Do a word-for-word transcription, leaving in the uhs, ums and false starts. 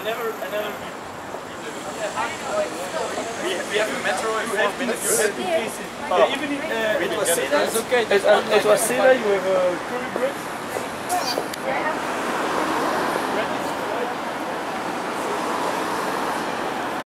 never, I never. We, we have a metro in five minutes. Oh. Yeah, even in, uh, it was Seda. It's okay. It was Seda. You have a curry bread.